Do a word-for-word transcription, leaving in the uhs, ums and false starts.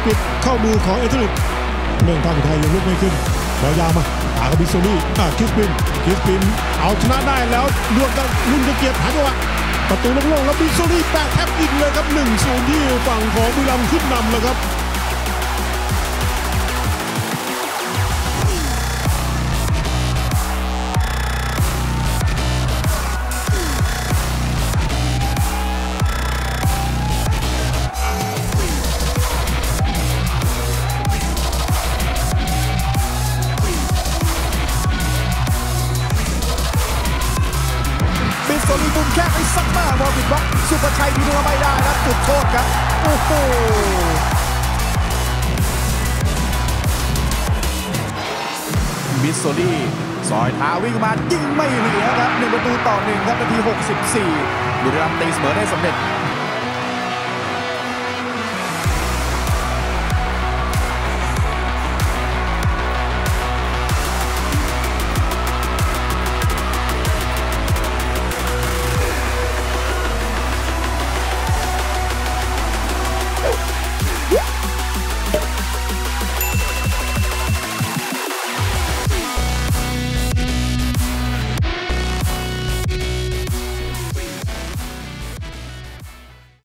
ปิดเข้ามือของเอเธอร์ลิกเรื่องทางไทยยังลุกไม่ขึ้นบอลยาวมาหากับบิโซลี่อ่ะคิสปินคิสปินเอาชนะได้แล้วดวลกันรุ่นจะเกียรติหาจังหวะประตูโล่งๆแล้วบิโซลี่แปะแทบอินเลยครับ หนึ่งศูนย์ ที่ฝั่งของบุรีรัมย์ขึ้นนำแล้วครับบิโซลี่มุมแค่ไปซักมาบอลผิดบล็อกสุภชัยพิทักษ์ไม่ได้ครับจุดโทษครับโอ้โหบิโซลี่ซอยเท้าวิ่งมายิงไม่เหลือครับหนึ่งประตูต่อหนึ่งครับนาทีหกสิบสี่บุรีรัมย์ตีเสมอได้สำเร็จ